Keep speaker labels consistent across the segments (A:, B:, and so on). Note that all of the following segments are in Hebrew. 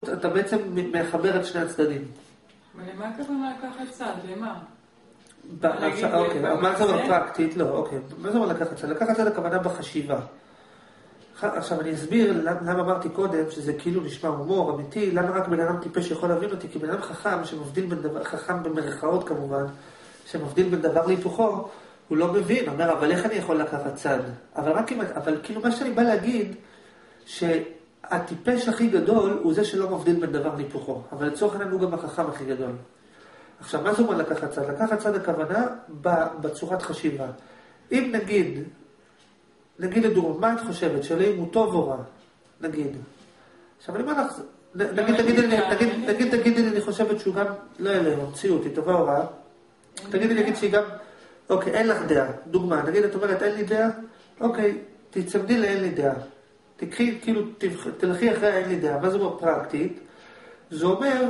A: אתה בעצם מחבר את שני הצדדים.
B: ולמה הכוונה לקחת צד? למה?
A: אוקיי, מה זה אומר פרקטית? לא, אוקיי. מה זה אומר לקחת צד? לקחת צד הכוונה בחשיבה. עכשיו אני אסביר למה אמרתי קודם שזה כאילו נשמע הומור אמיתי, למה רק בן אדם טיפש יכול להבין אותי, כי בן אדם חכם שמבדיל בין דבר, חכם במרכאות כמובן, שמבדיל בין דבר להיפוכו, הוא לא מבין, אומר אבל איך אני יכול לקחת צד? אבל כאילו מה שאני בא להגיד, שהטיפש הכי גדול הוא זה שלא מבדיל בין דבר להיפוכו, אבל לצורך העניין הוא גם החכם הכי גדול. עכשיו מה זה אומר לקחת צד? לקחת צד הכוונה בצורת חשיבה. אם נגיד לדוגמה, מה את חושבת? שאלוהים הוא טוב או רע? נגיד. עכשיו אני אומר לך, תגידי לי, אני חושבת שהוא גם, לא אלוהים, המציאות, היא טובה או רע? תגידי לי, נגיד שהיא גם, אוקיי, אין לך דעה. דוגמה, נגיד את אומרת, אין לי דעה? אוקיי, תצמדי לאין לי דעה. תקחי, כאילו, תלכי אחרי אין לי דעה. מה זה אומר פרקטית? זה אומר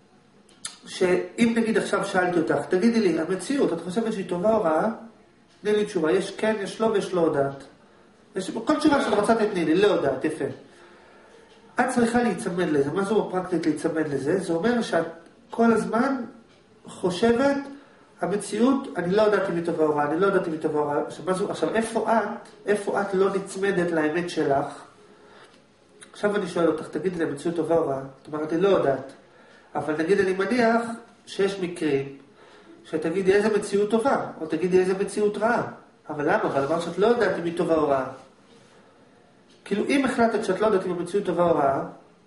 A: שאם נגיד עכשיו שאלתי אותך, תגידי לי, המציאות, את חושבת שהיא טובה או רעה? תני לי תשובה, יש כן, יש לא ויש לא יודעת. כל תשובה שאת רוצה תתני לי, לא יודעת, יפה. את צריכה להיצמד לזה. מה זה אומר פרקטית להיצמד לזה? זה אומר שאת כל הזמן חושבת, המציאות, אני לא יודעת אם היא טובה או רעה, אני לא יודעת אם היא טובה או רעה. עכשיו, איפה את לא נצמדת לאמת שלך? עכשיו אני שואל אותך, תגידי לי, המציאות טובה או רעה? זאת אומרת, אני לא יודעת. אבל נגיד, אני מניח שיש מקרים שתגידי איזה מציאות טובה, או תגידי איזה מציאות רעה. אבל למה? אבל אמר שאת לא יודעת אם היא טובה או רעה. כאילו, אם החלטת שאת לא יודעת אם המציאות טובה או רעה,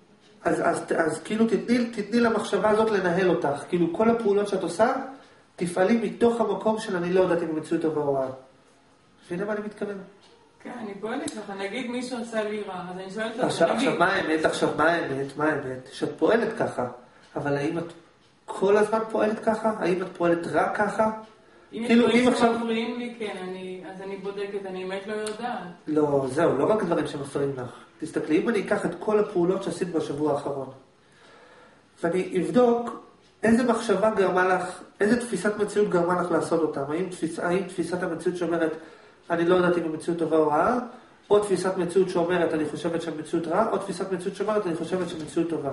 A: אז כאילו תתני למחשבה הזאת לנהל אותך. כאילו, כל הפעולות שאת עושה, תפעלי מתוך המקום של אני לא יודעת אם המציאות טובה או רעה. מבינה מה אני מתכוון?
B: כן, אני פועלת לך. נגיד מישהו עושה לי רע, אז אני שואלת אותך,
A: עכשיו, מה האמת? שאת פועלת ככה. אבל האם את כל הזמן פועלת ככה? האם את פועלת רק ככה?
B: אם עכשיו מפריעים לי, כן, אז אני בודקת, אני באמת לא יודעת.
A: לא, זהו, לא רק דברים שמפריעים לך. תסתכלי, אם אני אקח את כל הפעולות שעשית בשבוע האחרון, ואני אבדוק איזה מחשבה גרמה לך, איזה תפיסת מציאות גרמה לך לעשות אותם. האם תפיסת המציאות שאומרת, אני לא יודעת אם המציאות טובה או רעה, או תפיסת מציאות שאומרת, אני חושבת שהמציאות רעה, או תפיסת מציאות שאומרת, אני חושבת שהמציאות טובה.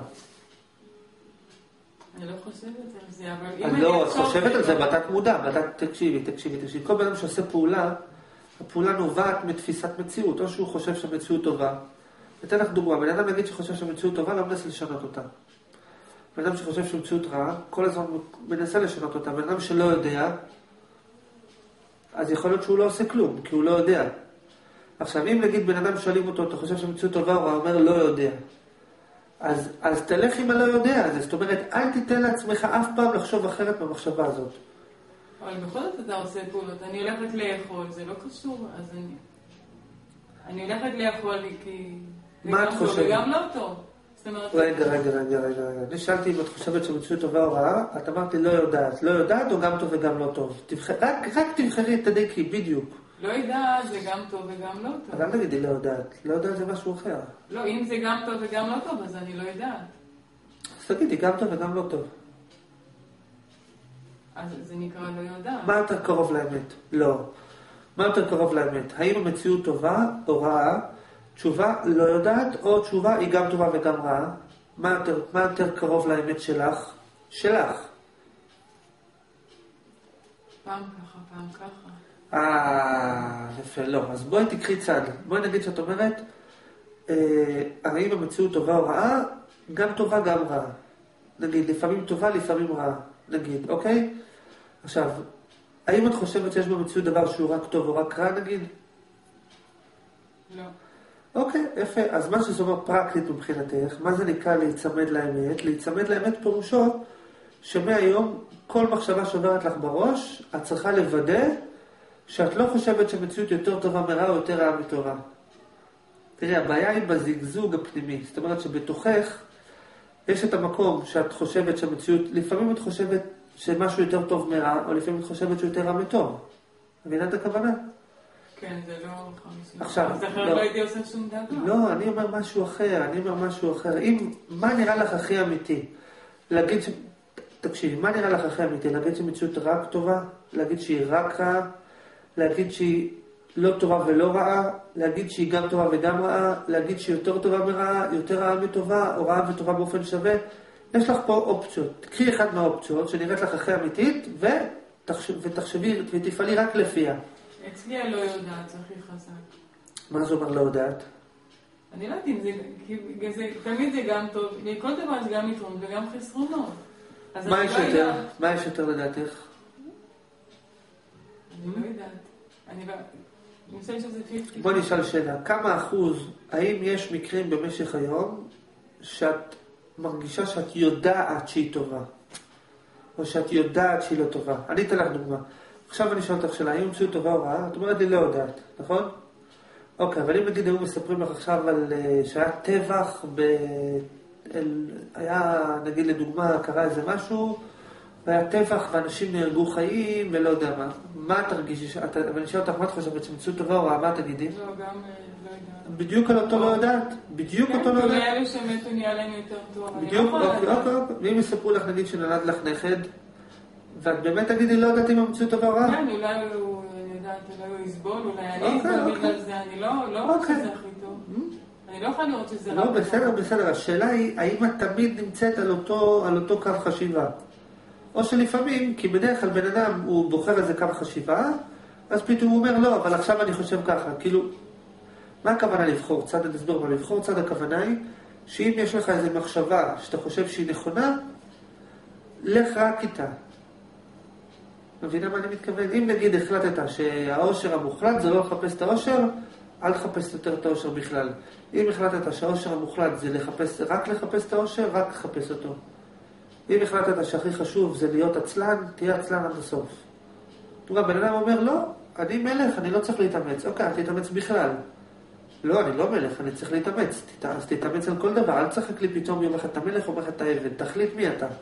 B: אני לא חושבת על זה, אבל
A: אם לא, את חושבת על זה, בתת מודע, תקשיבי. כל בן אדם שעושה פעולה, הפעולה נובעת מתפיסת מציאות, או שהוא חושב שהמציאות טובה. אתן לך דוגמה, בן אדם נגיד שחושב שהמציאות טובה, לא מנסה לשנות אותה. בן אדם שחושב שהמציאות רעה, כל הזמן מנסה לשנות אותה. בן אדם שלא יודע, אז יכול להיות שהוא לא עושה כלום, כי הוא לא יודע. עכשיו, אם נגיד בן אדם שואלים אותו, אתה חושב שהמציאות טובה, הוא אומר לא יודע. אז תלך עם הלא יודע הזה, זאת אומרת, אל תיתן לעצמך אף פעם לחשוב אחרת במחשבה הזאת.
B: אבל בכל זאת אתה עושה פעולות, אני הולכת לאכול, זה לא קשור, אז אני הולכת לאכול כי...
A: מה את חושבת?
B: וגם לא טוב.
A: רגע. אני שאלתי אם את חושבת שהמציאות טובה או רעה, את אמרתי לא יודעת. לא יודעת או גם טוב וגם לא טוב? רק תבחרי, תדייקי, בדיוק.
B: לא יודעת זה גם טוב וגם לא טוב.
A: אבל אל תגידי לא יודעת. לא יודעת זה משהו אחר.
B: לא, אם זה גם טוב וגם לא טוב, אז אני לא יודעת.
A: אז תגידי, גם טוב וגם לא טוב.
B: אז זה נקרא לא יודעת.
A: מה יותר קרוב לאמת? לא. מה יותר קרוב לאמת? האם המציאות טובה או רעה? תשובה לא יודעת, או תשובה היא גם טובה וגם רעה? מה יותר קרוב לאמת שלך? שלך.
B: פעם ככה, פעם ככה.
A: יפה, לא. אז בואי תקחי צד. בואי נגיד שאת אומרת, האם המציאות טובה או רעה? גם טובה, גם רעה. נגיד, לפעמים טובה, לפעמים רעה. נגיד, אוקיי? עכשיו, האם את חושבת שיש במציאות דבר שהוא רק טוב או רק רע, נגיד?
B: לא.
A: אוקיי, יפה. אז מה שזה אומר פרקטית מבחינתך, מה זה נקרא להיצמד לאמת? להיצמד לאמת פירושו שמהיום כל מחשבה שעוברת לך בראש, את צריכה לוודא שאת לא חושבת שהמציאות יותר טובה מרע או יותר רעה מטובה. תראי, הבעיה היא בזיגזוג הפנימי. זאת אומרת שבתוכך יש את המקום שאת חושבת שהמציאות, לפעמים את חושבת שמשהו יותר טוב מרע, או לפעמים את חושבת שהוא יותר רע מטוב. מבינה את הכוונה?
B: כן, זה לא 50.
A: עכשיו,
B: אז אחרת לא הייתי עושה שום דבר.
A: לא, אני אומר משהו אחר. מה נראה לך הכי אמיתי? להגיד תקשיבי, מה נראה לך הכי אמיתי? להגיד שמציאות רק טובה? להגיד שהיא רק רעה? להגיד שהיא לא טובה ולא רעה, להגיד שהיא גם טובה וגם רעה, להגיד שהיא יותר טובה מרעה, יותר רעה מטובה, או רעה וטובה באופן שווה. יש לך פה אופציות. תקחי אחד מהאופציות שנראית לך הכי אמיתית, ותחשבי ותפעלי רק לפיה.
B: אצלי הלא יודעת, זה הכי חזק.
A: מה זה אומר לא יודעת?
B: אני לא יודעת אם זה, תמיד זה גם טוב, לכל דבר זה גם יתרון וגם חסרונות.
A: מה יש יותר לדעתך?
B: אני לא יודעת. אני חושבת שזה 50.
A: בוא נשאל שאלה, כמה אחוז, האם יש מקרים במשך היום שאת מרגישה שאת יודעת שהיא טובה? או שאת יודעת שהיא לא טובה? אני אתן לך דוגמה. עכשיו אני שואל אותך שאלה, האם המציאות טובה או רעה? את אומרת לי לא יודעת, נכון? אוקיי, אבל אם נגיד היו מספרים לך עכשיו על שהיה טבח, היה נגיד לדוגמה קרה איזה משהו, והיה טבח ואנשים נהרגו חיים ולא יודע מה תרגישי? ואני שואל אותך מה את חושבת, שמציאות טובה או רעה, מה תגידי?
B: לא, גם לא יודעת.
A: בדיוק על אותו לא יודעת? בדיוק אותו לא יודעת?
B: כן, אלה שמתו נהיה להם יותר טוב.
A: בדיוק, אוקיי. ואם יספרו לך נגיד שנולד לך נכד, ואת באמת תגידי לא יודעת אם המציאות טובה או רעה?
B: כן, אולי הוא יודעת, אולי הוא יסבול, אולי אני אסבול בגלל זה, אני לא חושבת שזה הכי טוב. אני לא יכולה לראות שזה רע.
A: לא, בסדר. השאלה היא, האם את תמיד נמצאת על אותו קו חשיבה? או שלפעמים, כי בדרך כלל בן אדם הוא בוחר איזה קו חשיבה, אז פתאום הוא אומר לא, אבל עכשיו אני חושב ככה. כאילו, מה הכוונה לבחור צד? אני אסביר מה לבחור צד. הכוונה היא שאם יש לך איזו מחשבה שאתה חושב שהיא נכונה, לך רק איתה. מבינה מה אני מתכוון? אם נגיד החלטת שהאושר המוחלט זה לא לחפש את האושר, אל תחפש יותר את האושר בכלל. אם החלטת שהאושר המוחלט זה רק לחפש את האושר, רק לחפש אותו. אם החלטת שהכי חשוב זה להיות עצלן, תהיה עצלן עד הסוף. בן אדם אומר, לא, אני מלך, אני לא צריך להתאמץ. אוקיי, אל תתאמץ בכלל. לא, אני לא מלך, אני צריך להתאמץ. אז תתאמץ על כל דבר, אל תשחק לי פתאום יום אחד את המלך או את העבד. תחליט מי אתה.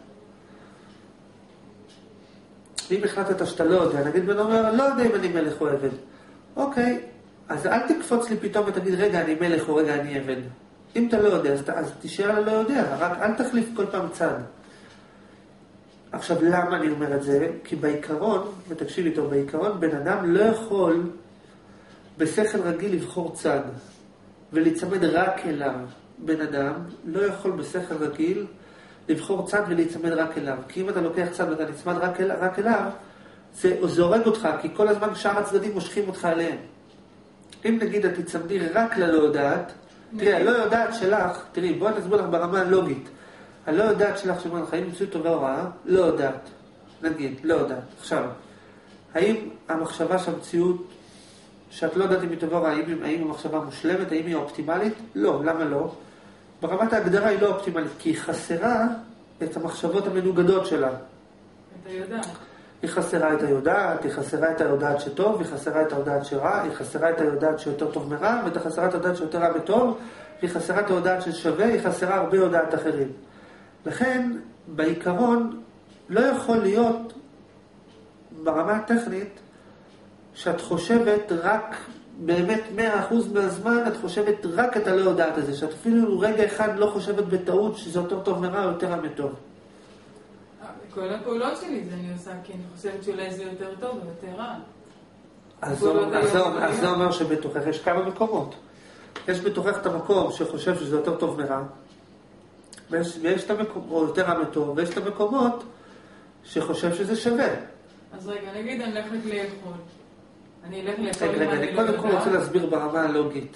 A: אם החלטת שאתה לא יודע, נגיד בן אומר, לא יודע אם אני מלך או עבד. אוקיי, אז אל תקפוץ לי פתאום ותגיד, רגע, אני מלך או רגע, אני עבד. אם אתה לא יודע, אז תשאר על לא יודע, רק אל תחליף כל פעם צד. עכשיו, למה אני אומר את זה? כי בעיקרון, ותקשיב איתו, בעיקרון, בן אדם לא יכול בשכל רגיל לבחור צד ולהצמד רק אליו. בן אדם לא יכול בשכל רגיל לבחור צד ולהצמד רק אליו. כי אם אתה לוקח צד ואתה נצמד רק אליו, זה הורג אותך, כי כל הזמן שאר הצדדים מושכים אותך אליהם. אם נגיד את תצמדי רק ללא יודעת, תראי, הלא יודעת שלך, תראי, בואי נסביר לך ברמה הלוגית. הלא יודעת שלך שאומר לך, האם מציאות טובה או רעה? לא יודעת. נגיד, לא יודעת. עכשיו, האם המחשבה שהמציאות, שאת לא יודעת אם היא טובה או רעה, האם המחשבה מושלמת, האם היא אופטימלית? לא, למה לא? ברמת ההגדרה היא לא אופטימלית, כי היא חסרה את המחשבות המנוגדות שלה.
B: את היודעת.
A: היא חסרה את היודעת, היא חסרה את היודעת שטוב, היא חסרה את היודעת שרע, היא חסרה את היודעת שיותר טוב מרע, והיא חסרה את היודעת שיותר רע מטוב, היא חסרה את היודעת ששווה, היא חסרה הרבה יודעת אחרים. לכן, בעיקרון, לא יכול להיות ברמה הטכנית שאת חושבת רק, באמת 100% מהזמן, את חושבת רק את הלא יודעת הזה, שאת אפילו רגע אחד לא חושבת בטעות שזה יותר טוב מרע או יותר רע מטוב.
B: כל הפעולות שלי זה אני עושה, כי אני חושבת שאולי זה יותר טוב ויותר רע.
A: אז זה אומר שבתוכך יש כמה מקומות. יש בתוכך את המקום שחושב שזה יותר טוב מרע, ויש את המקום, או יותר רע מטוב, ויש את המקומות שחושב שזה שווה.
B: אז רגע, נגיד אני הולכת לאכול. אני אלך לאכול אם
A: רגע,
B: אני
A: אני
B: לא
A: קודם כל
B: יודעת.
A: רוצה להסביר ברמה הלוגית.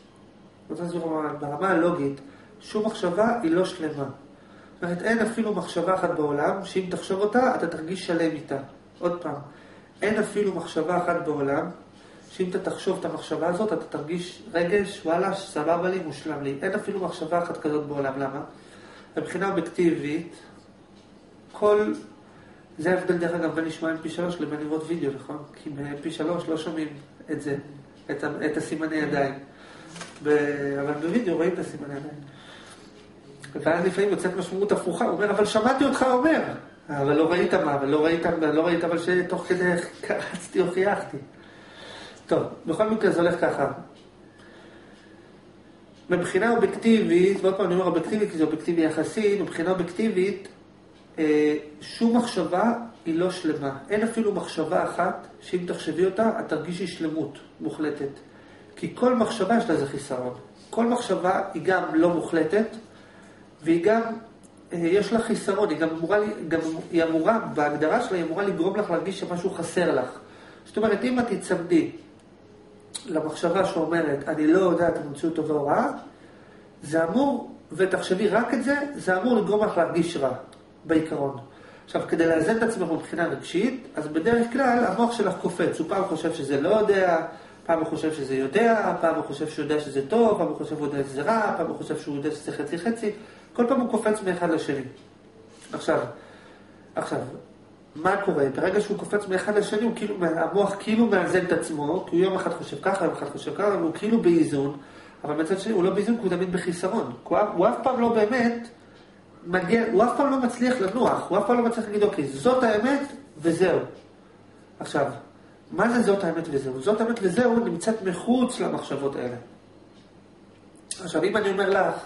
A: ברמה הלוגית, שום מחשבה היא לא שלמה. זאת אומרת, אין אפילו מחשבה אחת בעולם, שאם תחשוב אותה, אתה תרגיש שלם איתה. עוד פעם, אין אפילו מחשבה אחת בעולם, שאם אתה תחשוב את המחשבה הזאת, אתה תרגיש רגש, וואלה, סבבה לי, מושלם לי. אין אפילו מחשבה אחת כזאת בעולם. למה? מבחינה אובייקטיבית, זה ההבדל דרך אגב בין לשמוע MP3 לבין לראות וידאו, נכון? כי ב-MP3 לא שומעים את זה, את הסימני ידיים. אבל בווידאו רואים את הסימני ידיים. ואז לפעמים יוצאת משמעות הפוכה, הוא אומר, אבל שמעתי אותך אומר. אבל לא ראית מה, אבל לא ראית אבל שתוך כדי קרצתי או חייכתי. טוב, בכל מקרה זה הולך ככה. מבחינה אובייקטיבית, ועוד פעם אני אומר אובייקטיבית, כי זה אובייקטיבי יחסי, מבחינה אובייקטיבית, שום מחשבה היא לא שלמה. אין אפילו מחשבה אחת שאם תחשבי אותה, את תרגישי שלמות מוחלטת. כי כל מחשבה יש לה איזה חיסרון. כל מחשבה היא גם לא מוחלטת, והיא גם, יש לה חיסרון, היא אמורה, בהגדרה שלה, היא אמורה לגרום לך להרגיש שמשהו חסר לך. זאת אומרת, אם את תצמדי למחשבה שאומרת, אני לא יודעת אם המציאות טובה או רעה, זה אמור, ותחשבי רק את זה, זה אמור לגרום לך להרגיש רע, בעיקרון. עכשיו, כדי לאזן את עצמך מבחינה רגשית, אז בדרך כלל המוח שלך קופץ. הוא פעם חושב שזה לא יודע, פעם הוא חושב שזה יודע, פעם הוא חושב שהוא יודע שזה טוב, פעם הוא חושב שהוא יודע שזה רע, פעם הוא חושב שהוא יודע שזה חצי-חצי. כל פעם הוא קופץ מאחד לשני. עכשיו, מה קורה? ברגע שהוא קופץ מאחד לשני, המוח כאילו מאזן את עצמו, כי הוא יום אחד חושב ככה, יום אחד חושב ככה, והוא כאילו באיזון, אבל מצד שני הוא לא באיזון, כי הוא תמיד בחיסרון. הוא אף פעם לא באמת מגיע, הוא אף פעם לא מצליח לנוח, הוא אף פעם לא מצליח להגיד, אוקיי, זאת האמת וזהו. עכשיו, מה זה זאת האמת וזהו? זאת האמת וזהו נמצאת מחוץ למחשבות האלה. עכשיו, אם אני אומר לך,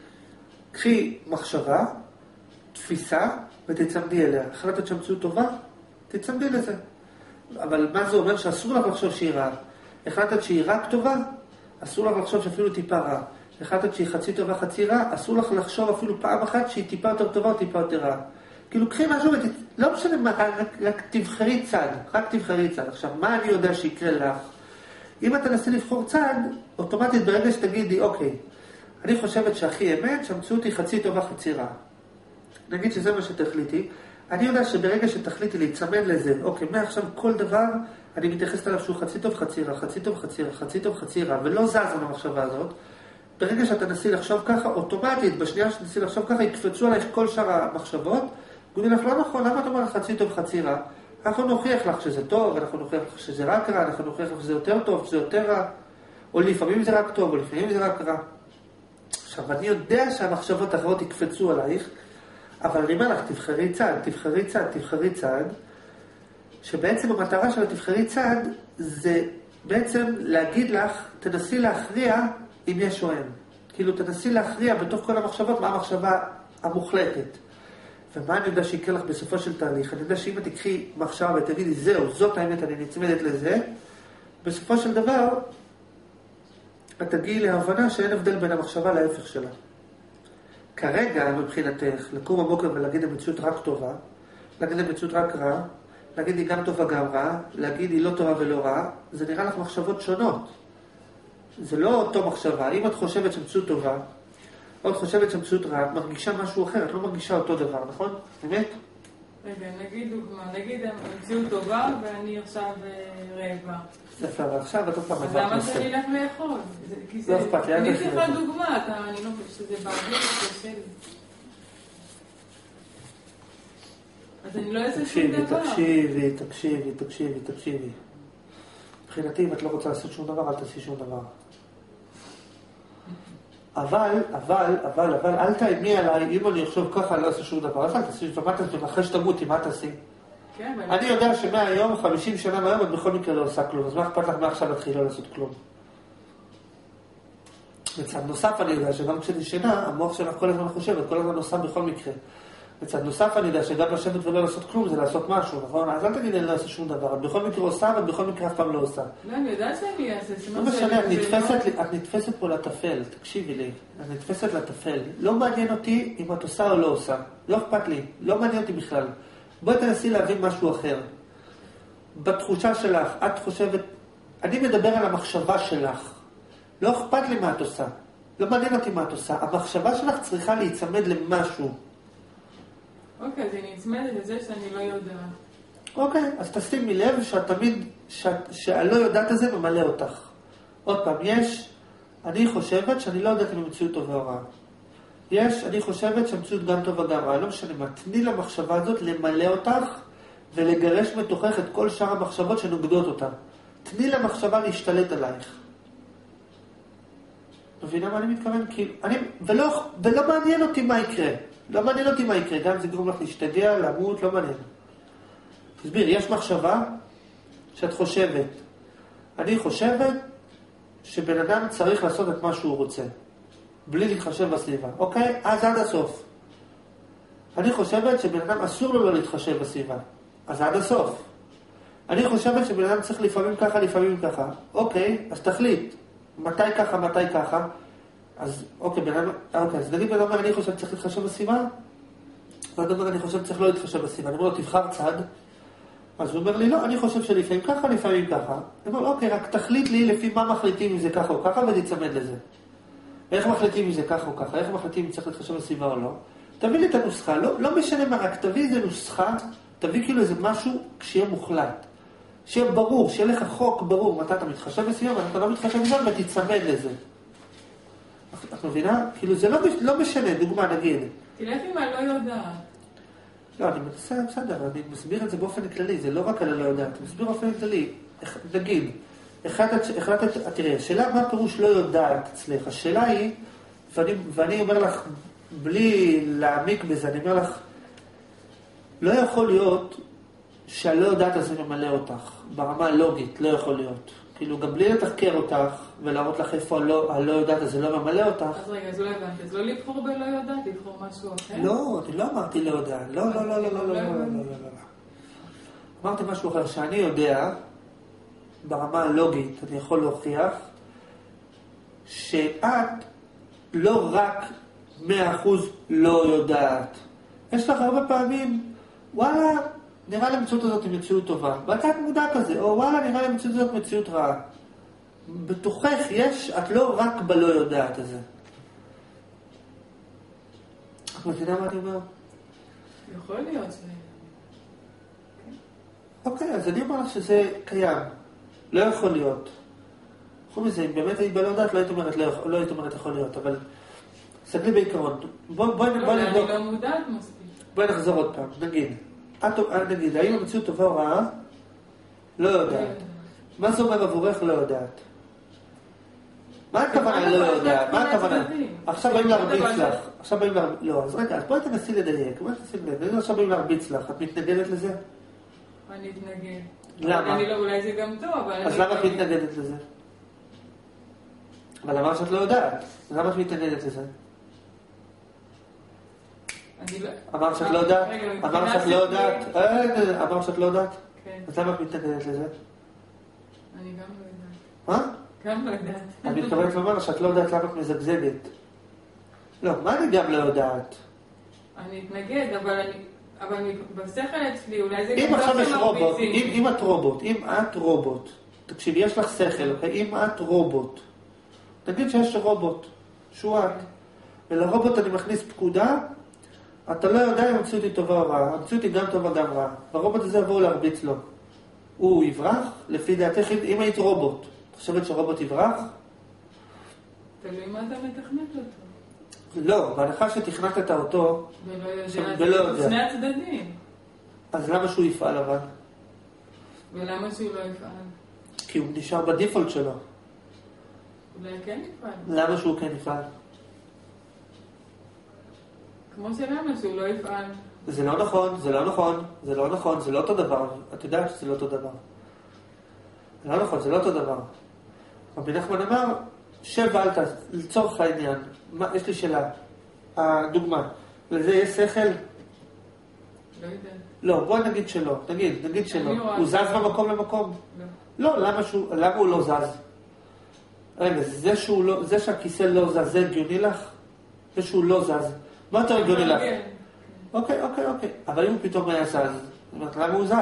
A: קחי מחשבה, תפיסה, ותצמדי אליה. החלטת שהמציאות טובה, תצמדי לזה. אבל מה זה אומר? שאסור לך לחשוב שהיא רעה. החלטת שהיא רק טובה, אסור לך לחשוב שאפילו טיפה רעה. החלטת שהיא חצי טובה, חצי רעה, אסור לך לחשוב אפילו פעם אחת שהיא טיפה יותר טובה או טיפה יותר רעה. כאילו, קחי משהו, לא משנה מה, רק תבחרי צד, רק תבחרי צד. עכשיו, מה אני יודע שיקרה לך? אם אתה נסה לבחור צד, אוטומטית ברגע שתגידי, אוקיי, אני חושבת שהכי אמת, שהמציאות היא חצי טובה, חצי רעה. נגיד שזה מה שתחליטי, אני יודע שברגע שתחליטי להיצמד לזה, אוקיי, מעכשיו כל דבר, אני מתייחסת עליו שהוא חצי טוב, חצי רע, חצי טוב, חצי רע, חצי טוב, חצי רע, ולא זז על המחשבה הזאת. ברגע שאתה נסי לחשוב ככה, אוטומטית, בשנייה שתנסי לחשוב ככה, יקפצו עלייך כל שאר המחשבות, גודי לך, לא נכון, למה אתה אומר חצי טוב, חצי רע? אנחנו נוכיח לך שזה טוב, אנחנו נוכיח לך שזה רק רע, אנחנו נוכיח לך שזה יותר טוב, שזה יותר רע, או לפעמים זה רק טוב, או לפעמים זה רק רע. עכשיו, אני יודע שהמחשבות האחרות יקפצו עלייך, אבל אני אומר לך, תבחרי צעד, שבעצם המטרה של התבחרי צעד, זה בעצם להגיד לך, תנסי להכריע אם יש או אין. כאילו, תנסי להכריע בתוך כל המחשבות, מה המחשבה המוחלטת. ומה אני יודע שיקרה לך בסופו של תהליך? אני יודע שאם את תקחי מחשבה ותגידי, זהו, זאת האמת, אני נצמדת לזה, בסופו של דבר, את תגיעי להבנה שאין הבדל בין המחשבה להפך שלה. כרגע, מבחינתך, לקום בבוקר ולהגיד המציאות רק טובה, להגיד המציאות רק רע, להגיד היא גם טובה גם רע, להגיד היא לא טובה ולא רע, זה נראה לך מחשבות שונות. זה לא אותו מחשבה. אם את חושבת שהמציאות טובה, או את חושבת שהמציאות רע, את מרגישה משהו אחר, את לא מרגישה אותו דבר, נכון? באמת?
B: רגע, נגיד דוגמה, נגיד המציאות טובה ואני עכשיו רעבה.
A: יפה, ועכשיו את עוד פעם
B: אז למה שאני אלך לאכול?
A: לא אכפת לי,
B: אני צריכה דוגמה, אני לא חושבת שזה באוויר, זה קשה לי. אז אני לא אעשה שום דבר.
A: תקשיבי. מבחינתי, אם את לא רוצה לעשות שום דבר, אל תעשי שום דבר. אבל, אל תאיימי עליי, אם אני אחשוב ככה, לא אעשה שום דבר, אז אל תעשי שום דבר, אחרי שתמותי, מה תעשי? אני יודע שמהיום, 50 שנה מהיום, את בכל מקרה לא עושה כלום, אז מה אכפת לך מעכשיו להתחיל לא לעשות כלום? בצד נוסף אני יודע שגם כשאני שינה, המוח שלך כל הזמן חושבת, כל הזמן עושה בכל מקרה. בצד נוסף אני יודע שגם לשבת ולא לעשות כלום זה לעשות משהו, נכון? אז אל תגיד לי לא לעשות שום דבר, את בכל מקרה עושה, ואת בכל מקרה אף פעם לא עושה.
B: לא, אני יודעת שאני אעשה.
A: לא משנה, את נתפסת פה לטפל, תקשיבי לי, את נתפסת לטפל. לא מעניין אותי אם את עושה או לא עושה, לא אכפת לי, לא מעניין אותי בכלל. בואי תנסי להבין משהו אחר. בתחושה שלך, את חושבת, אני מדבר על המחשבה שלך. לא אכפת לי מה את עושה, לא מעניין אותי מה את עושה. המחשבה שלך צריכה להיצמד למשהו.
B: אוקיי, אז אני נצמדת לזה שאני לא יודעת.
A: אוקיי, אז תשימי לב שאת תמיד, שהלא יודעת הזה ממלא אותך. עוד פעם, אני חושבת שאני לא יודעת אם המציאות טובה או רעה. אני חושבת שהמציאות גם טובה גם רעה. לא משנה מה, תני למחשבה הזאת למלא אותך ולגרש מתוכך את כל שאר המחשבות שנוגדות אותה. תני למחשבה להשתלט עלייך. מבינה מה אני מתכוון? ולא מעניין אותי מה יקרה. לא מעניין אותי מה יקרה, גם זה גרום לך להשתגע, למות, לא מעניין. תסביר, יש מחשבה שאת חושבת. אני חושבת שבן אדם צריך לעשות את מה שהוא רוצה, בלי להתחשב בסביבה. אוקיי? אז עד הסוף. אני חושבת שבן אדם אסור לו לא להתחשב בסביבה. אז עד הסוף. אני חושבת שבן אדם צריך לפעמים ככה, לפעמים ככה. אוקיי, אז תחליט. מתי ככה, מתי ככה. אז אוקיי, אז נגיד בן אדם אומר, אני חושב שצריך להתחשב בסביבה. ואני אומר, אני חושב שצריך לא להתחשב בסביבה. אני אומר לו, תבחר צד. אז הוא אומר לי, לא, אני חושב שלפעמים ככה, לפעמים ככה. אני אומר, אוקיי, רק תחליט לי לפי מה מחליטים אם זה ככה או ככה, ותצמד לזה. איך מחליטים אם זה ככה או ככה, איך מחליטים אם צריך להתחשב בסביבה או לא. תביא לי את הנוסחה, לא משנה מה, רק תביא איזה נוסחה, תביא כאילו איזה משהו כשיהיה מוחלט. שיהיה ברור, שיהיה לך חוק ברור, מתי אתה מתחשב בסביבה, מתי אתה לא מתחשב בסביבה, ותצמד לזה. את מבינה? כאילו זה לא משנה, דוגמה נגיד.
B: תלך עם הלא יודעת.
A: לא, אני בסדר, אני מסביר את זה באופן כללי, זה לא רק על הלא יודעת, אני מסביר באופן כללי. נגיד, תראה, השאלה מה הפירוש לא יודעת אצלך, השאלה היא, ואני אומר לך, בלי להעמיק בזה, אני אומר לך, לא יכול להיות שהלא יודעת הזה ממלא אותך, ברמה הלוגית, לא יכול להיות. כאילו, גם בלי לתחקר אותך, ולהראות לך איפה הלא יודעת הזה לא ממלא אותך.
B: אז רגע, אז לא הבנתי, אז לא לבחור בלא יודעת, לבחור משהו אחר?
A: לא, אני לא אמרתי לא יודעת, לא. אמרתי משהו אחר, שאני יודע, ברמה הלוגית, אני יכול להוכיח, שאת לא רק 100% לא יודעת. יש לך הרבה פעמים, וואלה, נראה לי המציאות הזאת היא מציאות טובה. ואתה מודע כזה, או וואלה, נראה לי המציאות הזאת מציאות רעה. בתוכך יש, את לא רק בלא יודעת הזה. את מבינה מה אני אומר?
B: יכול להיות
A: אוקיי, אז אני אומר לך שזה קיים. לא יכול להיות. חוץ מזה, אם באמת היית בלא יודעת, לא היית אומרת יכול להיות, אבל סגלי בעיקרון. בואי נבדוק.
B: אני לא מודעת מספיק.
A: בואי נחזור עוד פעם. נגיד, האם המציאות טובה או רעה? לא יודעת. מה זה אומר עבורך לא יודעת? מה הכוונה לא יודעת? מה הכוונה? עכשיו באים להרביץ לך. לא, אז רגע, אז בואי תנסי לדייק. עכשיו באים להרביץ לך. את מתנגדת לזה?
B: אני אתנגד.
A: למה?
B: אולי זה גם טוב, אבל...
A: אז למה את מתנגדת לזה? אבל אמרת שאת לא יודעת. למה את מתנגדת לזה? אמרת שאת לא יודעת? אמרת שאת לא יודעת? אמרת שאת לא יודעת?
B: כן.
A: אז למה את מתנגדת לזה?
B: אני גם לא יודעת.
A: מה?
B: גם לא יודעת.
A: אני מתכוונת לומר שאת לא יודעת למה את מזגזגת. לא, מה אני גם לא יודעת?
B: אני אתנגד, אבל בשכל אצלי אולי זה
A: אם
B: גם
A: עכשיו
B: לא
A: יש רובוט,
B: שמרביצים.
A: אם את רובוט, תקשיב, יש לך שכל, אוקיי? אם את רובוט, תגיד שיש רובוט, שהוא את, ולרובוט אני מכניס פקודה, אתה לא יודע אם המציאות היא טובה או רעה, המציאות היא גם טובה גם רעה, והרובוט הזה יבואו להרביץ לו. הוא יברח? לפי דעתך, אם היית רובוט, את חושבת שרובוט יברח?
B: תלוי מה אתה מתכנת אותו.
A: לא, בהנחה שתכנתת אותו,
B: ולא יודע. שני הצדדים.
A: אז למה שהוא יפעל אבל?
B: ולמה שהוא לא יפעל?
A: כי הוא נשאר בדיפולט שלו.
B: אולי כן יפעל.
A: למה שהוא כן יפעל?
B: כמו שלמה שהוא לא יפעל.
A: זה לא נכון, זה לא נכון, זה לא נכון, זה לא אותו דבר. את יודעת שזה לא אותו דבר. זה לא נכון, זה לא אותו דבר. רבי נחמן אמר, שב ואל תעשה, לצורך העניין. יש לי שאלה. הדוגמה, לזה יש שכל?
B: לא יודע.
A: לא, בואי נגיד שלא. נגיד שלא. הוא זז ממקום למקום?
B: לא.
A: לא, למה הוא לא זז? רגע, זה שהכיסא לא זז, זה הגיוני לך? זה שהוא לא זז. מה יותר הגיוני לך? אוקיי. אבל אם הוא פתאום היה זז, למה הוא זז?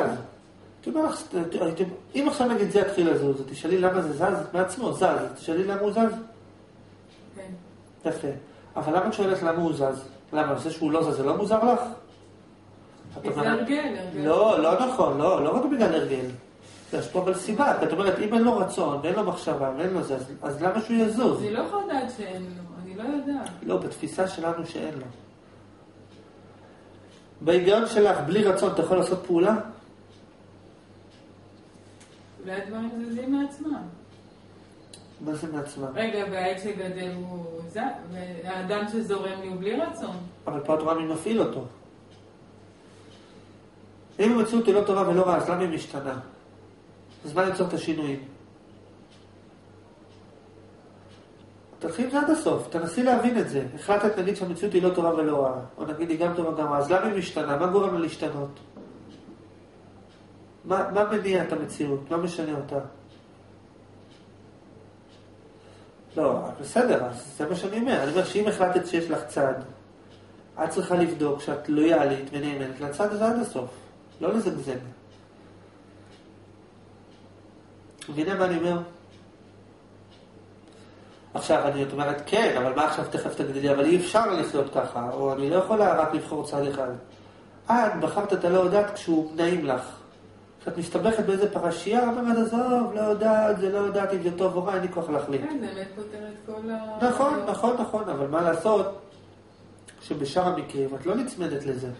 A: אם עכשיו נגיד זה יתחיל לזוז, תשאלי למה זה זז מעצמו, זז, תשאלי למה הוא זז?
B: כן.
A: יפה. אבל למה את שואלת למה הוא זז? למה? זה שהוא לא זז, זה לא מוזר לך?
B: זה הרגל.
A: לא נכון, לא רק בגלל הרגל. יש פה אבל סיבה, את אומרת, אם אין לו רצון, ואין לו מחשבה, ואין לו זה, אז למה שהוא יזוז?
B: אני לא יכולה לדעת שאין לו, אני לא יודעת.
A: לא, בתפיסה שלנו שאין לו. בהיגיון שלך, בלי רצון, אתה יכול לעשות פעולה?
B: אולי הדברים זזים מעצמם.
A: מה זה מעצמם?
B: רגע, והעץ שגדל הוא זז, והאדם שזורם לי הוא בלי רצון.
A: אבל פה התורה מי מפעיל אותו. אם המציאות היא לא טובה ולא רעה, אז למה היא משתנה? אז מה יוצר את השינויים? תתחיל עד הסוף, תנסי להבין את זה. החלטת נגיד שהמציאות היא לא טובה ולא רעה, או נגיד היא גם טובה גם רעה, אז למה היא משתנה? מה גורם לה להשתנות? מה מניע את המציאות? מה משנה אותה? לא, בסדר, אז זה מה שאני אומר. אני אומר שאם החלטת שיש לך צד, את צריכה לבדוק שאת לויאלית ונאמנת לצד הזה עד הסוף. לא לזגזג. מבינה מה אני אומר? עכשיו אני אומרת, כן, אבל מה עכשיו תכף תגידי לי, אבל אי אפשר לחיות ככה, או אני לא יכולה רק לבחור צד אחד. את בחרת את הלא יודעת כשהוא נעים לך. כשאת מסתבכת באיזה פרשייה, אומרת, עזוב, לא יודעת, זה לא יודעת אם זה טוב או רע, אין לי כוח להחליט.
B: כן, זה פותר את כל
A: נכון, אבל מה לעשות שבשאר המקרים את לא נצמדת לזה.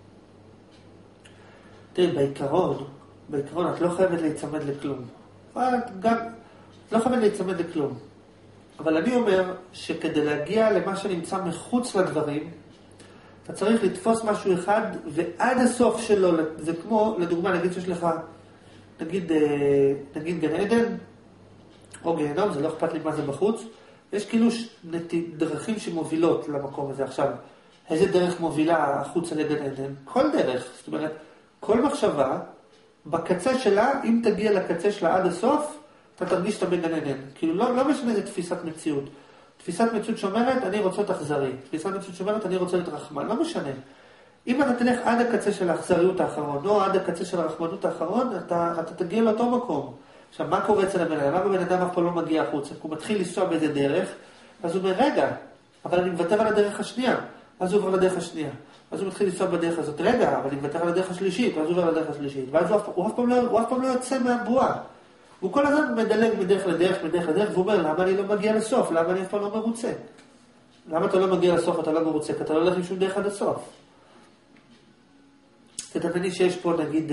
A: תראי, בעיקרון את לא חייבת להיצמד לכלום. את לא חייבת להיצמד לכלום. אבל אני אומר שכדי להגיע למה שנמצא מחוץ לדברים, אתה צריך לתפוס משהו אחד ועד הסוף שלו, זה כמו, לדוגמה, נגיד שיש לך, נגיד גן עדן, או גיהנום, זה לא אכפת לי מה זה בחוץ, יש כאילו דרכים שמובילות למקום הזה. עכשיו, איזה דרך מובילה החוצה לגן עדן? כל דרך, זאת אומרת, כל מחשבה, בקצה שלה, אם תגיע לקצה שלה עד הסוף, אתה תרגיש שאתה בגן עדן. כאילו לא משנה איזה תפיסת מציאות. תפיסת מציאות שאומרת, אני רוצה את אכזרי. תפיסת מציאות שאומרת, אני רוצה את רחמן. לא משנה. אם אתה תלך עד הקצה של האכזריות האחרון, או עד הקצה של הרחמנות האחרון, אתה תגיע לאותו מקום. עכשיו, מה קורה אצל הבן אדם? הבן אדם אף פעם לא מגיע החוצה. הוא מתחיל לנסוע באיזה דרך, אז הוא אומר, רגע, אבל אני מוותר על הדרך השנייה. אז הוא עובר לדרך השנייה. אז הוא מתחיל לנסוע בדרך הזאת, רגע, אבל אני מוותר על הדרך השלישית, ואז הוא עובר לדרך השלישית. ואז הוא אף פעם לא יוצא מהבועה. הוא כל הזמן מדלג מדרך לדרך, והוא אומר, למה אני לא מגיע לסוף? למה אני אף פעם לא מרוצה? למה אתה לא מגיע לסוף, אתה לא מרוצה? כי אתה לא הולך עם שום דרך עד הסוף. תתאמני שיש פה, נגיד,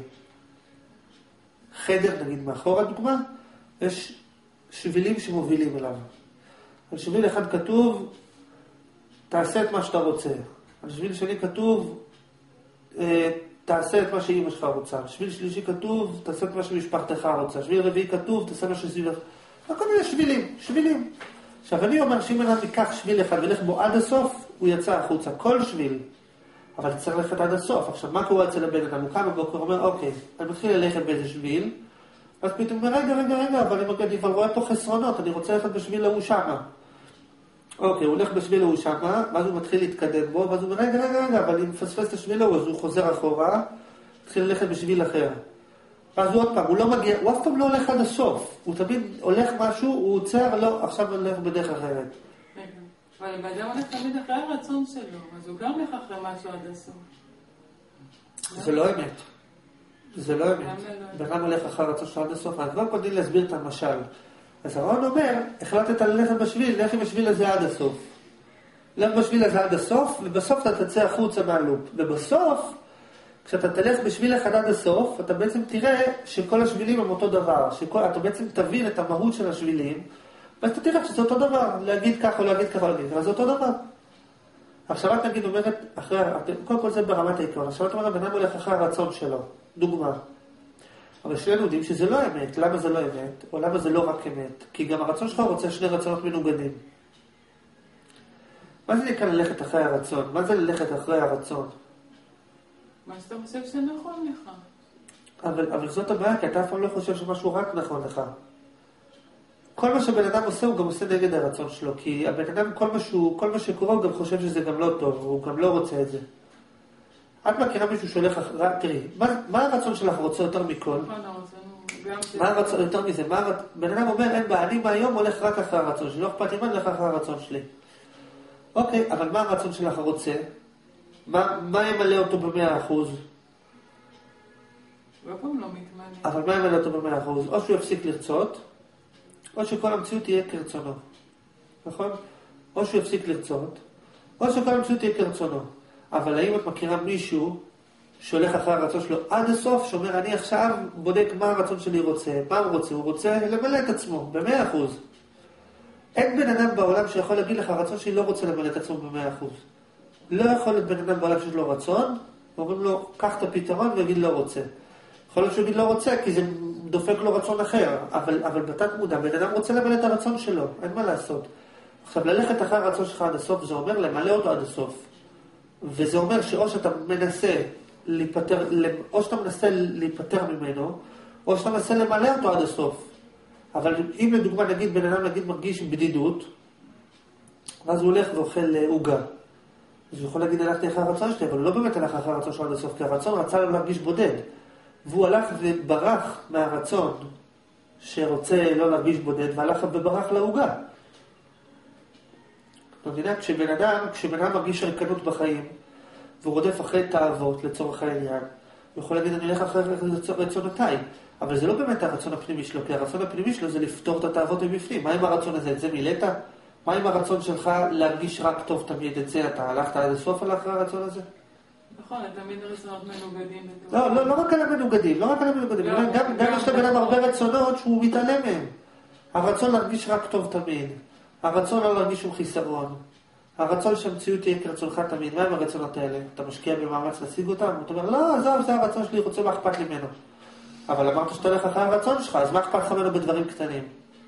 A: חדר, נגיד, מאחור הדוגמה, יש שבילים שמובילים אליו. על שביל אחד כתוב, תעשה את מה שאתה רוצה. על שביל שני כתוב, תעשה את מה שאמא שלך רוצה. שביל שלישי כתוב, תעשה את מה שמשפחתך רוצה. שביל רביעי כתוב, תעשה מה שסביבך. כל מיני שבילים. עכשיו אני אומר שאם אני אקח שביל אחד ולך בו עד הסוף, הוא יצא החוצה. כל שביל. אבל צריך ללכת עד הסוף. עכשיו מה קורה אצל הבן אדם? הוא קם בבוקר אומר, אוקיי, אני מתחיל ללכת באיזה שביל, אז פתאום אומר, רגע, אבל אני כבר רואה פה חסרונות, אני רוצה ללכת בשביל ההוא שמה. אוקיי, הוא הולך בשביל ההוא שמה, ואז הוא מתחיל להתקדם בו, ואז הוא אומר, רגע, אבל אם מפספס את השביל ההוא, אז הוא חוזר אחורה, מתחיל ללכת בשביל אחר. ואז הוא עוד פעם, הוא לא מגיע, הוא אף פעם לא הולך עד הסוף. הוא תמיד הולך משהו, הוא עוצר, לא, עכשיו הוא הולך בדרך אחרת.
B: אבל הבאדם הולך תמיד אחרי הרצון שלו, אז הוא גם הולך אחרי משהו עד הסוף.
A: זה לא אמת. זה לא אמת. בן הולך אחרי הרצון שלו עד הסוף. אז לא קודם להסביר את המשל. אז הרעיון אומר, החלטת ללכת בשביל, לך עם השביל הזה עד הסוף. לך בשביל הזה עד הסוף, ובסוף אתה תצא החוצה מהלופ. ובסוף, כשאתה תלך בשביל אחד עד הסוף, אתה בעצם תראה שכל השבילים הם אותו דבר. אתה בעצם תבין את המהות של השבילים, ואז אתה תראה שזה אותו דבר. להגיד ככה או להגיד ככה, אבל זה אותו דבר. עכשיו את נגיד אומרת, קודם כל זה ברמת העיקרון. עכשיו את אומרת, בן אדם הולך אחרי הרצון שלו. דוגמה. אבל שנינו יודעים שזה לא אמת. למה זה לא אמת? או למה זה לא רק אמת? כי גם הרצון שלך רוצה שני רצונות מנוגדים. מה זה נקרא ללכת אחרי הרצון? מה זה ללכת אחרי הרצון?
B: מה שאתה חושב שנכון לך. אבל
A: זאת הבעיה, כי אתה אף פעם לא חושב שמשהו רק נכון לך. כל מה שבן אדם עושה, הוא גם עושה נגד הרצון שלו. כי הבן אדם, כל מה שקורה, הוא גם חושב שזה גם לא טוב. הוא גם לא רוצה את זה. את מכירה מישהו שהולך אחרי, תראי, מה הרצון שלך רוצה יותר מכל? מה הרצון יותר מזה? בן אדם אומר, אין בעיה, אני מהיום הולך רק אחרי הרצון שלי, לא אכפת לי מה, הולך אחרי הרצון שלי. אוקיי, אבל מה הרצון שלך רוצה? מה ימלא אותו ב100%? אבל מה ימלא אותו ב100%? או שהוא יפסיק לרצות, או שכל המציאות תהיה כרצונו. נכון? או שהוא יפסיק לרצות, או שכל המציאות תהיה כרצונו. אבל האם את מכירה מישהו שהולך אחרי הרצון שלו עד הסוף, שאומר, אני עכשיו בודק מה הרצון שלי רוצה, מה הוא רוצה? הוא רוצה למלא את עצמו, ב100%. אין בן אדם בעולם שיכול להגיד לך, הרצון שלי לא רוצה למלא את עצמו ב100%. לא יכול להיות בן אדם בעולם שיש לו רצון, ואומרים לו, קח את הפתרון ויגיד לא רוצה. יכול להיות שהוא יגיד לא רוצה, כי זה דופק לו רצון אחר, אבל בתת מודע, בן אדם רוצה למלא את הרצון שלו, אין מה לעשות. עכשיו, ללכת אחרי הרצון שלך עד הסוף, זה אומר למלא אותו עד הסוף. וזה אומר שאו שאתה מנסה להיפטר, או שאתה מנסה להיפטר ממנו, או שאתה מנסה למלא אותו עד הסוף. אבל אם לדוגמה נגיד בן אדם מרגיש בדידות, ואז הוא הולך ואוכל עוגה. אז הוא יכול להגיד הלכתי אחרי הרצון שלי, אבל הוא לא באמת הלך אחרי הרצון שלו עד הסוף, כי הרצון רצה לו להרגיש בודד. והוא הלך וברח מהרצון שרוצה לא להרגיש בודד, והלך וברח לעוגה. אתה מבינה, כשבן אדם מרגיש ריקנות בחיים, והוא רודף אחרי תאוות לצורך העניין, הוא יכול להגיד, אני הולך אחרי רצונותיי. אבל זה לא באמת הרצון הפנימי שלו, כי הרצון הפנימי שלו זה לפתור את התאוות מבפנים. מה עם הרצון הזה? את זה מילאת? מה עם הרצון שלך להרגיש רק טוב תמיד? את זה אתה הלכת עד הסוף על אחרי הרצון הזה?
B: נכון, תמיד רצונות מנוגדים.
A: לא רק על המנוגדים, גם יש לבן אדם הרבה רצונות שהוא מתעלם מהם. הרצון להרגיש רק טוב תמיד. הרצון לא להרגיש שום חיסרון. הרצון שהמציאות תהיה כרצונך תמיד. מה עם הרצונות האלה? אתה משקיע במאמץ להשיג אותם? אתה אומר, לא, עזוב, זה הרצון שלי, רוצה מה אכפת לי ממנו. אבל אמרת שאתה הולך אחרי הרצון שלך, אז מה אכפת לך ממנו בדברים קטנים?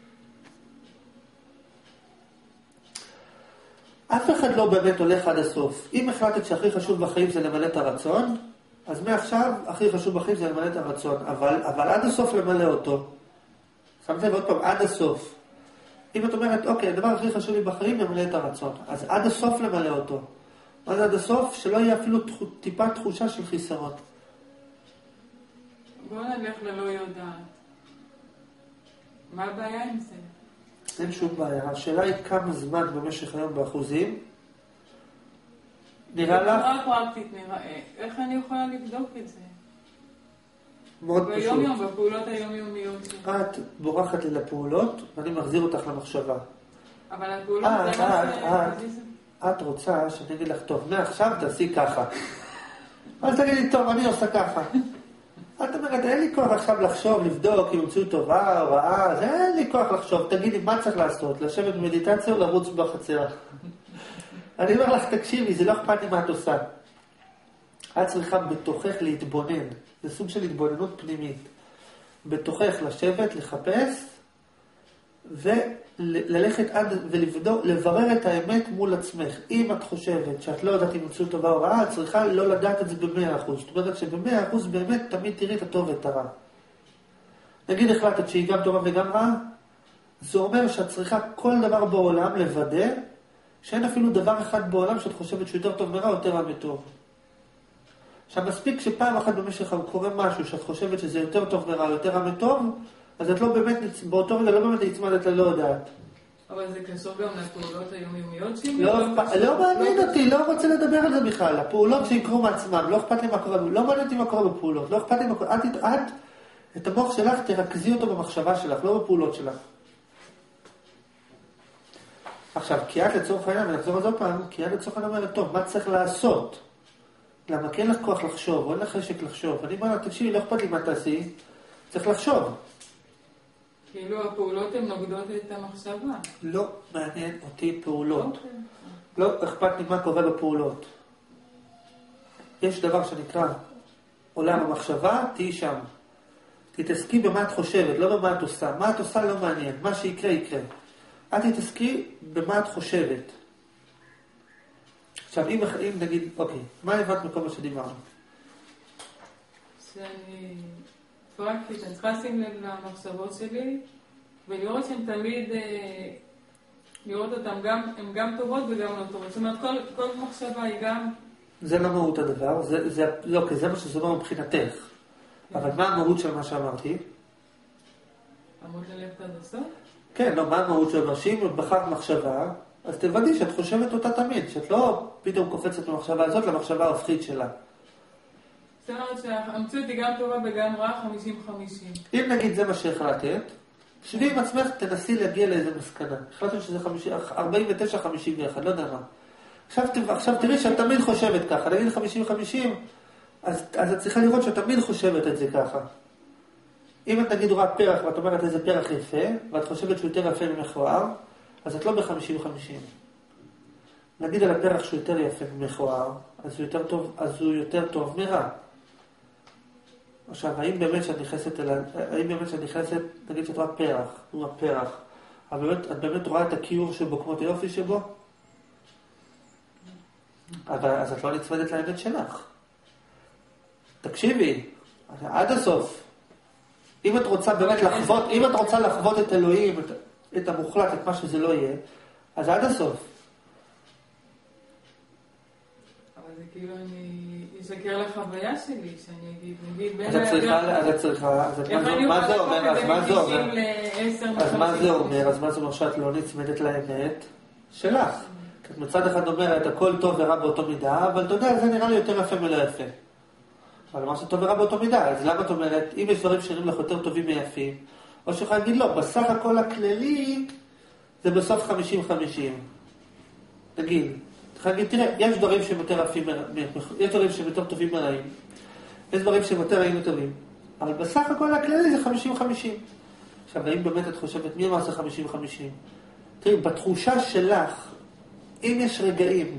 A: אף אחד לא באמת הולך עד הסוף. אם החלטת שהכי חשוב בחיים זה למלא את הרצון, אז מעכשיו הכי חשוב בחיים זה למלא את הרצון. אבל עד הסוף למלא אותו. שמת לב עוד פעם, עד הסוף. אם את אומרת, אוקיי, הדבר הכי חשוב לי בחיים למלא את הרצון. אז עד הסוף למלא אותו. מה זה עד הסוף? שלא יהיה אפילו טיפה תחושה של חיסרון.
B: בוא נלך ללא יודעת. מה הבעיה עם זה?
A: אין שום בעיה. השאלה היא כמה זמן במשך היום באחוזים. נראה לך?
B: בצורה פרקטית נראה. איך אני יכולה לבדוק את זה?
A: מאוד פשוט.
B: ביום יום, בפעולות היומיומיות.
A: את בורחת לי לפעולות, ואני מחזיר אותך למחשבה.
B: אבל הפעולות זה לא
A: את רוצה שאני אגיד לך, טוב, מעכשיו תעשי ככה. אז תגידי, טוב, אני עושה ככה. את אומרת, אין לי כוח עכשיו לחשוב, לבדוק, אם המציאות טובה או רעה, אז אין לי כוח לחשוב. תגידי, מה צריך לעשות? לשבת במדיטציה או לרוץ בחצר? אני אומר לך, תקשיבי, זה לא אכפת לי מה את עושה. את צריכה בתוכך להתבונן. זה סוג של התבוננות פנימית. בתוכך לשבת, לחפש, וללכת עד ולבדוק, לברר את האמת מול עצמך. אם את חושבת שאת לא יודעת אם המציאות טובה או רעה, את צריכה לא לדעת את זה ב100%. זאת אומרת שב100% באמת תמיד תראי את הטוב ואת הרע. נגיד החלטת שהיא גם טובה וגם רעה, זה אומר שאת צריכה כל דבר בעולם לוודא, שאין אפילו דבר אחד בעולם שאת חושבת שהוא יותר טוב מרע או יותר רע מטוב. עכשיו מספיק שפעם אחת במשך קורה משהו שאת חושבת שזה יותר טוב מרע או יותר רע מטוב, אז את לא באמת, באותו רגע לא באמת נצמדת ללא יודעת.
B: אבל זה קשור גם לפעולות היומיומיות שלי?
A: לא מעניין אותי, לא רוצה לדבר על זה בכלל. הפעולות שיקרו מעצמם, לא אכפת לי מה קורה, לא מעניין אותי מה קורה בפעולות, לא אכפת לי מה קורה. את המוח שלך תרכזי אותו במחשבה שלך, לא בפעולות שלך. עכשיו, כי את לצורך העניין, ונחזור על זה פעם, כי את לצורך העניין אומרת, טוב, מה צריך לעשות? למה כן לך כוח לחשוב, או אין לך חשק לחשוב. אני אומר, תקשיבי, לא אכפת לי מה תעשי, צריך לחשוב.
B: כאילו הפעולות הן נוגדות את המחשבה.
A: לא מעניין אותי פעולות. לא אכפת לי מה קורה בפעולות. יש דבר שנקרא עולם המחשבה, תהי שם. תתעסקי במה את חושבת, לא במה את עושה. מה את עושה לא מעניין, מה שיקרה יקרה. את תתעסקי במה את חושבת. עכשיו, אם נגיד, אוקיי, מה הבנת מכל מה שדיברנו?
B: שאני פרקטית, אני צריכה לשים לב למחשבות שלי, ולראות שהן תמיד, לראות אותן הן גם טובות וגם לא טובות. זאת אומרת, כל מחשבה היא גם...
A: זה לא מהות הדבר, זה מה שזה אומר מבחינתך. אבל מה המהות של מה שאמרתי?
B: אמרת ללכת עד הסוף?
A: כן, לא, מה המהות של מה? שאם את בחרת מחשבה, אז תוודאי שאת חושבת אותה תמיד, שאת לא פתאום קופצת במחשבה הזאת למחשבה ההופכית שלה.
B: זאת אומרת שהמציאות היא גם טובה וגם רעה 50-50.
A: אם נגיד זה מה שהחלטת, שבי עם עצמך תנסי להגיע לאיזה מסקנה. החלטת שזה 49-51, לא יודע מה. עכשיו תראי שאת תמיד חושבת ככה, נגיד 50-50, אז את צריכה לראות שאת תמיד חושבת את זה ככה. אם את נגיד רואה פרח ואת אומרת איזה פרח יפה, ואת חושבת שהוא יותר יפה ממכוער, אז את לא ב-50-50. נגיד על הפרח שהוא יותר יפה ממכוער, אז הוא יותר טוב מרע. עכשיו, האם באמת שאת נכנסת, נגיד שאת רואה פרח, הוא הפרח, אבל את באמת רואה את הכיור שבו כמו את היופי שבו? אז את לא נצמדת לאמת שלך. תקשיבי, עד הסוף. אם את רוצה באמת לחוות, אם את רוצה לחוות את אלוהים, את המוחלט, את מה שזה לא יהיה, אז עד הסוף.
B: אבל זה כאילו אני אשקר לחוויה שלי, שאני אגיד בין...
A: אז את צריכה, אז מה זה אומר? אז מה זה אומר? אז מה זה אומר שאת לא נצמדת לאמת שלך? כי את מצד אחד אומרת, הכל טוב ורע באותו מידה, אבל אתה יודע, זה נראה לי יותר יפה מלא יפה. אבל מה שטוב ורע באותו מידה, אז למה את אומרת, אם יש דברים שנראים לך יותר טובים מיפים, או שיכולה להגיד לא, בסך הכל הכללי, זה בסוף 50-50. נגיד, תראה, יש דברים שהם יותר יפים, יש דברים שהם יותר טובים מרעים, יש דברים שהם יותר רעים וטובים, אבל בסך הכל הכללי זה 50-50. עכשיו, האם באמת את חושבת, מי אמר זה 50-50? תראי, בתחושה שלך, אם יש רגעים,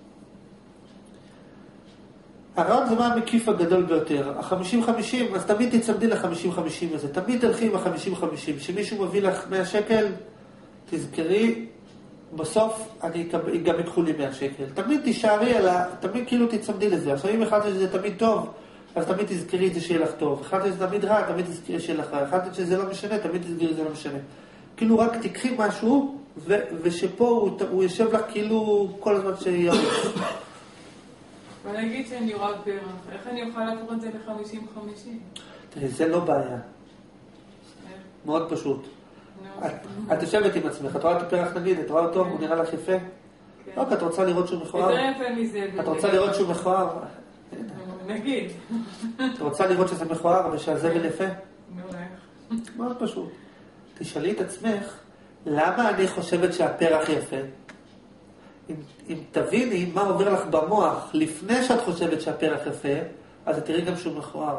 A: הרעיון זה מה המקיף הגדול ביותר. ה-50-50, אז תמיד תצמדי ל-50-50 הזה. תמיד תלכי עם ה-50-50. כשמישהו מביא לך 100 שקל, תזכרי, בסוף גם יקחו לי 100 שקל. תמיד תישארי תמיד כאילו תצמדי לזה. עכשיו, אם אחד שזה תמיד טוב, אז תמיד תזכרי את זה שיהיה לך טוב. אחד שזה תמיד רע, תמיד תזכרי שיהיה לך רע. אחד שזה לא משנה, תמיד תזכרי זה לא משנה. כאילו רק תקחי משהו, ושפה הוא יושב לך כאילו כל הזמן שירוץ.
B: ונגיד שאני רואה פרח, איך אני אוכל להפוך את זה ל-50-50?
A: תראי, זה לא בעיה. מאוד פשוט. את יושבת עם עצמך, את רואה את הפרח נגיד, את רואה אותו, הוא נראה לך יפה? אוקיי, את רוצה לראות שהוא מכוער?
B: יותר יפה מזה.
A: את רוצה לראות שהוא מכוער?
B: נגיד.
A: את רוצה לראות שזה מכוער ושהזבל יפה?
B: מעולה.
A: מאוד פשוט. תשאלי את עצמך, למה אני חושבת שהפרח יפה? אם תביני מה עובר לך במוח לפני שאת חושבת שהפרח יפה, אז תראי גם שהוא מכוער.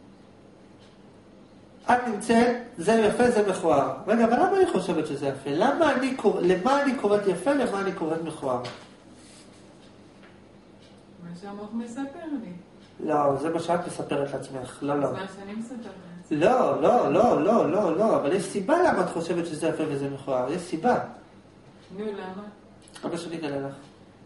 A: את נמצאת, זה יפה, זה מכוער. רגע, אבל למה אני חושבת שזה יפה? למה אני קוראת יפה, למה אני קוראת מכוער?
B: מה שהמוח מספר לי.
A: לא, זה מה שאת מספרת לעצמך. לא, לא.
B: זה מה שאני מספרת לעצמך.
A: לא, אבל יש סיבה למה את חושבת שזה יפה וזה מכוער. יש סיבה.
B: נו, למה?
A: כמה שאני אגלה לך.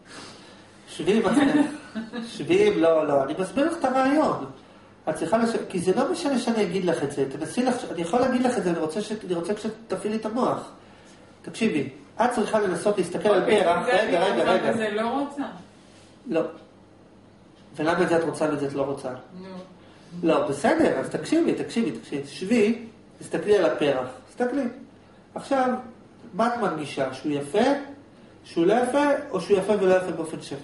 A: שביעים, לא. אני מסביר לך את הרעיון. את צריכה כי זה לא משנה שאני אגיד לך את זה. תנסי לך, אני יכול להגיד לך את זה, אני רוצה שתפעילי את המוח. תקשיבי, את צריכה לנסות להסתכל על פרח. רגע.
B: זה לא רוצה.
A: לא. ולמה את זה את רוצה ואת זה את לא רוצה?
B: נו.
A: לא, בסדר, אז תקשיבי. שבי, תסתכלי על הפרח. תסתכלי. עכשיו, מה את מרגישה? שהוא יפה? שהוא לא יפה, או שהוא יפה ולא יפה באופן שווה?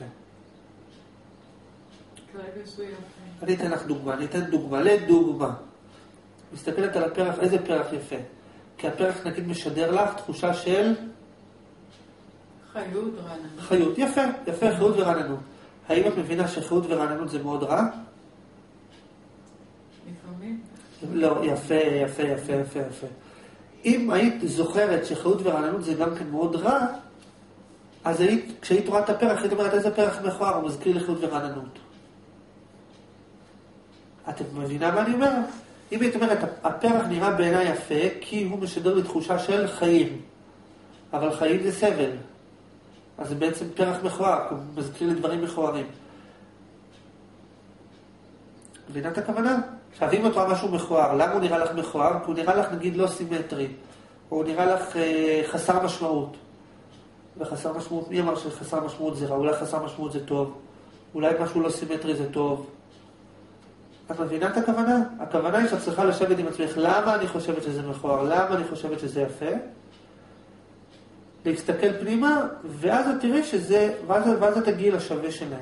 B: כרגע שהוא יפה.
A: אני אתן לך דוגמה, לדוגמה. מסתכלת על הפרח, איזה פרח יפה? כי הפרח נגיד משדר לך תחושה של...
B: חיות רעננות.
A: חיות, יפה, חיות ורעננות. האם את מבינה שחיות ורעננות זה מאוד רע?
B: לפעמים.
A: לא, יפה. אם היית זוכרת שחיות ורעננות זה גם כן מאוד רע, אז כשהיית רואה את הפרח, היית אומרת איזה פרח מכוער, הוא מזכיר לחיות ורעננות. את מבינה מה אני אומר? אם היית אומרת, הפרח נראה בעיניי יפה, כי הוא משדר לי תחושה של חיים. אבל חיים זה סבל. אז זה בעצם פרח מכוער, הוא מזכיר לי דברים מכוערים. מבינה את הכוונה? עכשיו, אם את רואה משהו מכוער, למה הוא נראה לך מכוער? כי הוא נראה לך, נגיד, לא סימטרי. או הוא נראה לך חסר משמעות. וחסר משמעות, מי אמר שחסר משמעות זה רע? אולי חסר משמעות זה טוב. אולי משהו לא סימטרי זה טוב. את מבינה את הכוונה? הכוונה היא שאת צריכה לשבת עם עצמך, למה אני חושבת שזה מכוער? למה אני חושבת שזה יפה? להסתכל פנימה, ואז את תראי שזה, ואז את תגיעי לשווה שלהם.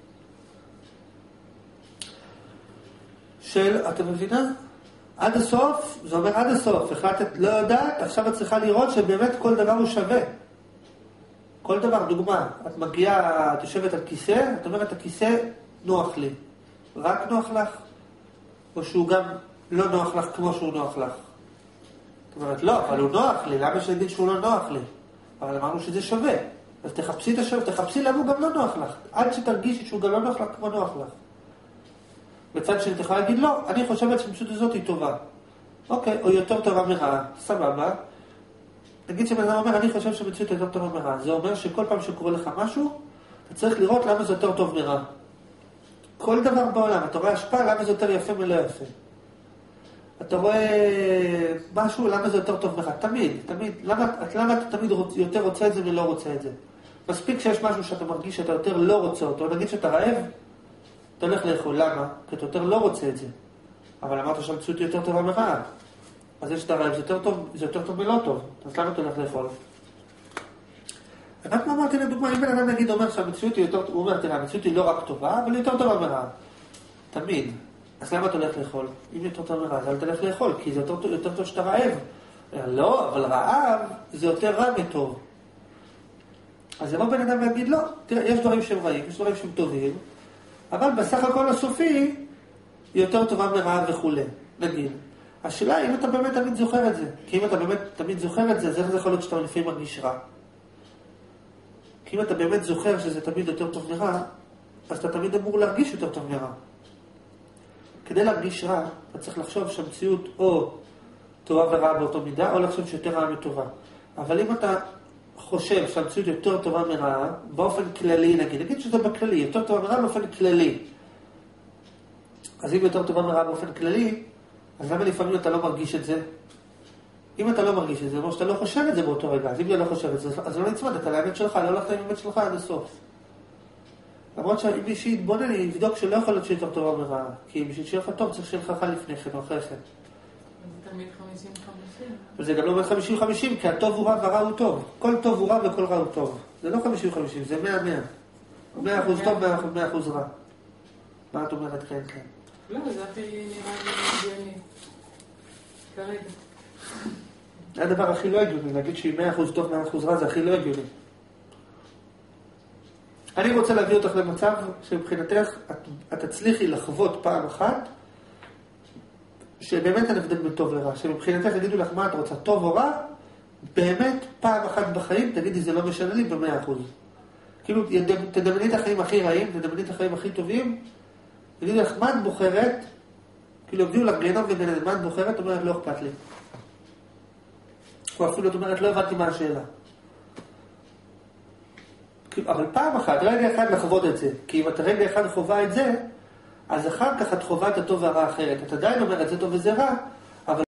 A: אתה מבינה? עד הסוף, זה אומר עד הסוף, החלטת לא יודעת, עכשיו את צריכה לראות שבאמת כל דבר הוא שווה. כל דבר, דוגמה, את מגיעה, את יושבת על כיסא, את אומרת, הכיסא נוח לי. רק נוח לך? או שהוא גם לא נוח לך כמו שהוא נוח לך? את אומרת, לא, אבל הוא נוח לי, למה שנגיד שהוא לא נוח לי? אבל אמרנו שזה שווה. אז תחפשי את השווה, תחפשי למה הוא גם לא נוח לך. עד שתרגישי שהוא גם לא נוח לך כמו נוח לך. בצד שני תוכל להגיד, לא, אני חושבת שהמציאות הזאת היא טובה. אוקיי, או יותר טובה מרעה, סבבה. נגיד שבן אדם אומר, אני חושב שהמציאות יותר טובה מרעה. זה אומר שכל פעם שקורה לך משהו, אתה צריך לראות למה זה יותר טוב מרעה. כל דבר בעולם, אתה רואה השפעה, למה זה יותר יפה ולא יפה. אתה רואה משהו, למה זה יותר טוב ממך? תמיד. למה אתה תמיד יותר רוצה את זה ולא רוצה את זה? מספיק שיש משהו שאתה מרגיש שאתה יותר לא רוצה אותו, נגיד שאתה רעב, אתה הולך לאכול. למה? כי אתה יותר לא רוצה את זה. אבל אמרת שהמציאות היא יותר טובה מרעב. אז יש שאתה רעב, זה יותר טוב מלא טוב. אז למה אתה הולך לאכול? רק מה אמרתי לדוגמה, אם בן אדם נגיד אומר שהמציאות היא יותר, הוא אומר, תראה, המציאות היא לא רק טובה, אבל היא יותר טובה מרעב. תמיד. אז למה אתה הולך לאכול? אם יותר טוב מרעב, אז אל תלך לאכול, כי זה יותר טוב שאתה רעב. לא, אבל רעב זה יותר רע מטוב. אז יבוא בן אדם ויגיד, לא, תראה, יש דברים שהם רעים, יש דברים שהם טובים, אבל בסך הכל הסופי היא יותר טובה מרעב וכו'. נגיד. השאלה היא אם אתה באמת תמיד זוכר את זה. כי אם אתה באמת תמיד זוכר את זה, אז איך זה יכול להיות שאתה לפעמים מרגיש רע? כי אם אתה באמת זוכר שזה תמיד יותר טוב מרע, אז אתה תמיד אמור להרגיש יותר טוב מרע. כדי להרגיש רע, אתה צריך לחשוב שהמציאות או טובה ורעה באותו מידה, או לחשוב שיותר רעה מטובה. אבל אם אתה חושב שהמציאות יותר טובה מרעה, באופן כללי נגיד שזה בכללי, יותר טובה מרעה באופן כללי. אז אם יותר טובה מרעה באופן כללי, אז למה לפעמים אתה לא מרגיש את זה? אם אתה לא מרגיש את זה, או שאתה לא חושב את זה באותו רגע, אז אם אתה לא חושב את זה, אז לא נצמד, אתה לאמת שלך, לא הולכת עם האמת שלך עד הסוף. למרות שאם מישהי יתבונן, יבדוק שלא יכול להיות שיותר טובה מרעה, כי בשביל שיהיה לך טוב צריך שיהיה לך חל לפני כן או אחרי כן.
B: זה תמיד 50-50.
A: וזה גם לא אומר 50-50, כי הטוב הוא רע והרע הוא טוב. כל טוב הוא רע וכל רע הוא טוב. זה לא 50-50, זה 100-100. 100% טוב, 100% רע. מה את אומרת? כן.
B: לא, זה הכי נראה לי הגיוני. כרגע.
A: זה הדבר הכי לא הגיוני, להגיד שהיא 100% טוב, 100% רע, זה הכי לא הגיוני. אני רוצה להביא אותך למצב שמבחינתך את תצליחי לחוות פעם אחת שבאמת אין הבדל בין טוב לרע, שמבחינתך יגידו לך מה את רוצה, טוב או רע, באמת פעם אחת בחיים תגידי זה לא משנה לי ב100%. כאילו תדמייני את החיים הכי רעים, תדמייני את החיים הכי טובים, תגידי לך מה את בוחרת, כאילו יגידו לך גיהנום וגן עדן, מה את בוחרת? אומרת לא אכפת לי. או אפילו את אומרת לא הבנתי מה השאלה. אבל פעם אחת, רגע אחד לחוות את זה, כי אם אתה רגע אחד חובה את זה, אז אחר כך את חובה את הטוב והרע אחרת. את עדיין אומרת זה טוב וזה רע,